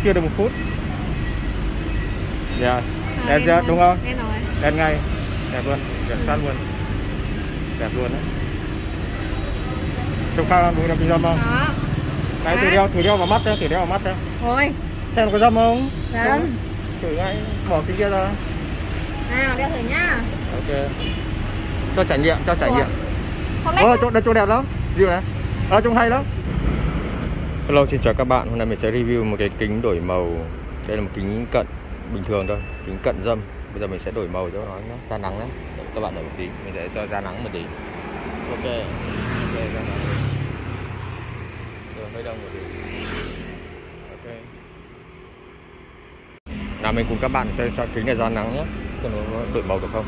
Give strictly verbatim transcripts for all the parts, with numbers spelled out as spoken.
chưa được một phút. Dạ. Yeah. À, đen chưa đúng không? Đen rồi. Đen ngay. Đẹp luôn, đẹp sát luôn. Đẹp luôn đấy. Trông Khang đúng là cái dâm không? Đó. Đấy, thử đeo, thử đeo vào mắt xem, thử đeo vào mắt xem. Thôi. Xem có dâm không? Dâm. Thử ngay, bỏ cái kia ra. Nào, đeo thử nhá. Ok. Cho trải nghiệm, cho trải Ủa? nghiệm. Ờ, chỗ đây chỗ đẹp lắm. View này. Ờ, trông hay lắm. Hello, xin chào các bạn. Hôm nay mình sẽ review một cái kính đổi màu. Đây là một kính cận bình thường thôi, kính cận dâm. Bây giờ mình sẽ đổi màu cho nó ra nắng đấy. Các bạn đợi một tí, mình sẽ cho ra nắng một tí. Ok. Ok, ra nắng. Rồi hơi đông một tí. Ok. Nào mình cùng các bạn sẽ cho kính này ra nắng nhé. Xem nó đổi màu được không.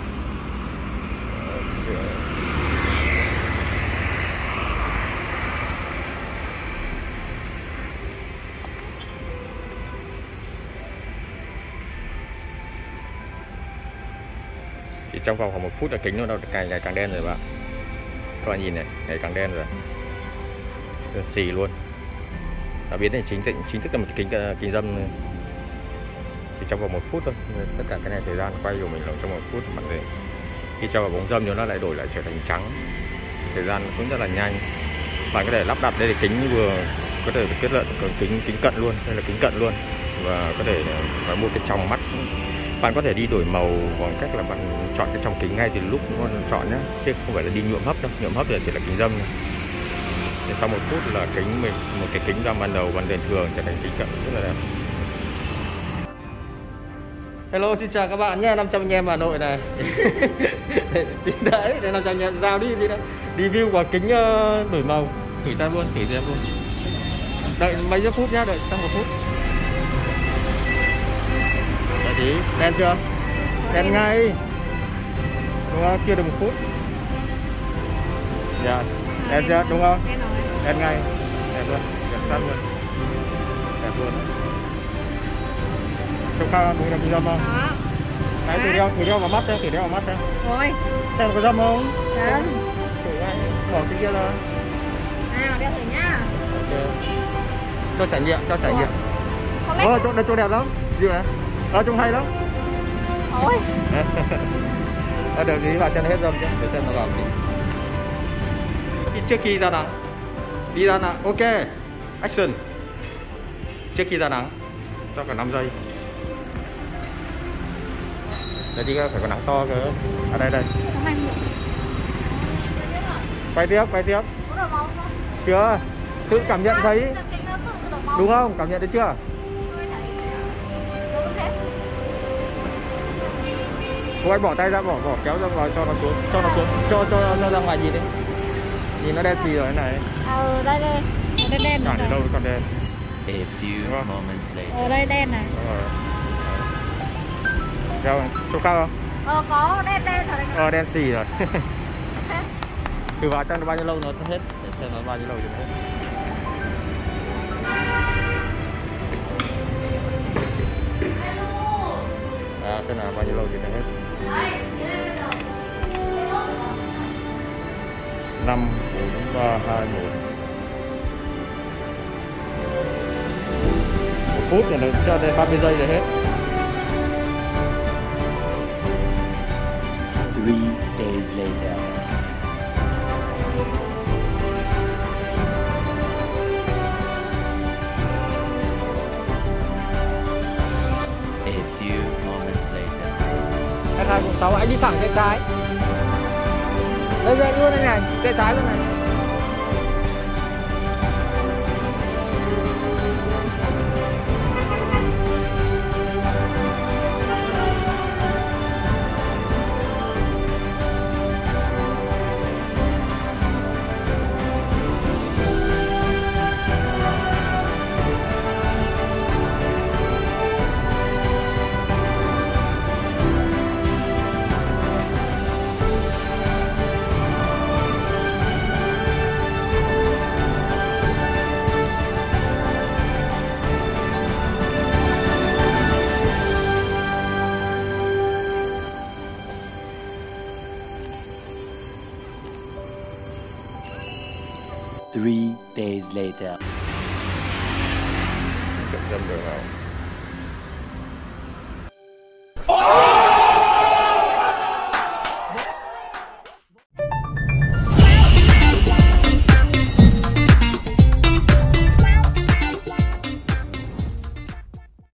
Thì trong vòng khoảng một phút là kính nó càng ngày càng đen rồi bạn. Các bạn nhìn này, ngày càng đen rồi. Đen xì luôn. Đã biến thành chính thức chính thức là một kính kính dâm. Thì trong vòng một phút thôi. Tất cả cái này thời gian quay của mình là trong một phút bạn để khi cho vào bóng dâm nó lại đổi lại trở thành trắng. Thời gian cũng rất là nhanh. Bạn có thể lắp đặt đây là kính vừa có thể kết luận còn kính kính cận luôn, đây là kính cận luôn và có thể là mua cái trong mắt. Bạn có thể đi đổi màu bằng cách là bạn chọn cái trong kính ngay từ lúc nó chọn nhé, chứ không phải là đi nhuộm hấp đâu. Nhuộm hấp thì chỉ là kính dâm thôi. Thì sau một phút là kính mình một cái kính dâm ban đầu ban đèn thường trở thành kính cận rất là đẹp. Hello, xin chào các bạn nhé, năm trăm anh em Hà Nội này. Xin đấy, để năm trăm anh em giao đi đi đâu. Review quả kính uh, đổi màu, thử xem luôn, thử xem luôn. Đợi mấy giây phút nhá, đợi trong một phút. Đợi tí, đen chưa? Đen ngay. Đúng không? Chưa được một phút. Dạ. Đen chưa? Đúng không? Đen rồi. Đen ngay. Đẹp luôn, đẹp sát luôn. Đẹp luôn. Trông Khang đúng là cái dâm không? Đó. Đấy, thử đeo, thử đeo vào mắt xem, thử đeo vào mắt xem. Thôi. Xem có dâm không? Dâm. Thử ngay, bỏ cái kia ra. Nào, đeo thử nhá. Ok. Cho trải nghiệm, cho trải Ủa? nghiệm. Ờ, chỗ đây chỗ đẹp lắm. View này. Ờ, trông hay lắm. Thôi. Ờ, được tí vào chân hết dâm chứ, để xem nó vào tí. Trước khi ra nắng. Đi ra nắng, ok. Action. Trước khi ra nắng. Cho cả năm giây. Đây đi phải có nắng to cơ. À đây đây. Quay tiếp, quay tiếp. Chưa. Tự cảm nhận thấy. Đúng không? Cảm nhận thấy chưa? Cô anh bỏ tay ra, bỏ bỏ kéo ra ngoài cho nó xuống, cho nó xuống, cho cho nó ra ngoài nhìn đi. Nhìn nó đen xì rồi cái này. Ờ đây đây. Đen đen. Cả đến đâu còn đen. A few moments later. Ở đây đen này. Đâu này? Trông Khang không? Ờ có đen đen rồi. Ờ đen xì rồi. Thử vào trong bao nhiêu lâu nó hết, để xem nó bao nhiêu lâu thì nó hết. À, xem nào bao nhiêu lâu thì nó hết. Năm, bốn, ba, hai, một. Một phút thì nó cho đến ba mươi giây rồi hết. Three days later. A few moments later. hai không sáu anh đi thẳng tay trái. Đây đây luôn đây này, tay trái luôn này. Three days later. dâm đường hậu